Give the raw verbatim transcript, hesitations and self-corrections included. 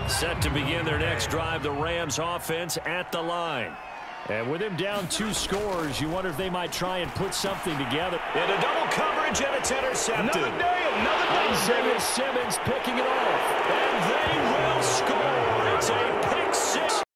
Set to begin their next drive, the Rams offense at the line. And with him down two scores, you wonder if they might try and put something together. And a double coverage, and it's intercepted. Another day, another day. Isaiah Simmons picking it off.